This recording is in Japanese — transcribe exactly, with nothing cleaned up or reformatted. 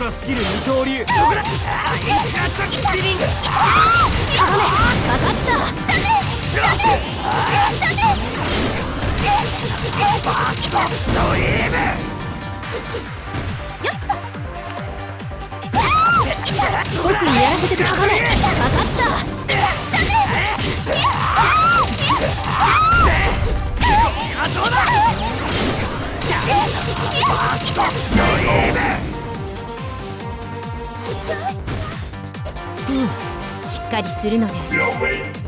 はスキル二刀流。どこだ。インカートスピリング。 ダメ、かかった。ダメ、ダメ、ダメ。 バーキャドリーム。 よっと。僕にやらせてかかれ。かかった。 どうだ。バーキャドリーム。 うん、しっかりするので。